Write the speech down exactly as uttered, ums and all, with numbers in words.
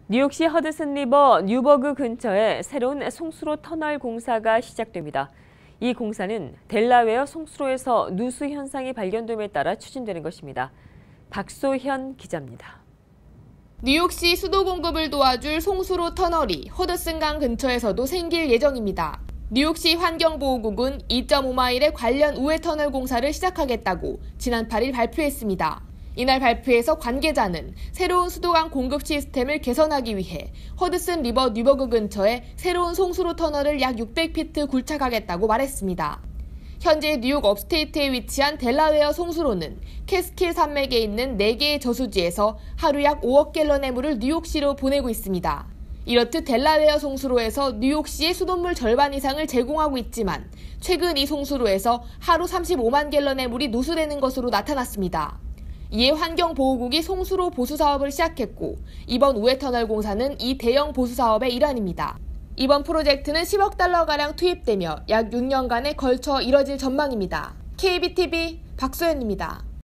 뉴욕시 허드슨 리버 뉴버그 근처에 새로운 송수로 터널 공사가 시작됩니다. 이 공사는 델라웨어 송수로에서 누수 현상이 발견됨에 따라 추진되는 것입니다. 박소현 기자입니다. 뉴욕시 수도 공급을 도와줄 송수로 터널이 허드슨강 근처에서도 생길 예정입니다. 뉴욕시 환경보호국은 이 점 오 마일의 관련 우회 터널 공사를 시작하겠다고 지난 팔 일 발표했습니다. 이날 발표에서 관계자는 새로운 수도강 공급 시스템을 개선하기 위해 허드슨 리버 뉴버그 근처에 새로운 송수로 터널을 약 육백 피트 굴착하겠다고 말했습니다. 현재 뉴욕 업스테이트에 위치한 델라웨어 송수로는 캐스킬 산맥에 있는 네 개의 저수지에서 하루 약 오억 갤런의 물을 뉴욕시로 보내고 있습니다. 이렇듯 델라웨어 송수로에서 뉴욕시의 수돗물 절반 이상을 제공하고 있지만 최근 이 송수로에서 하루 삼십오만 갤런의 물이 누수되는 것으로 나타났습니다. 이에 환경보호국이 송수로 보수 사업을 시작했고 이번 우회터널 공사는 이 대형 보수 사업의 일환입니다. 이번 프로젝트는 십억 달러가량 투입되며 약 육 년간에 걸쳐 이뤄질 전망입니다. 케이비티비 박소연입니다.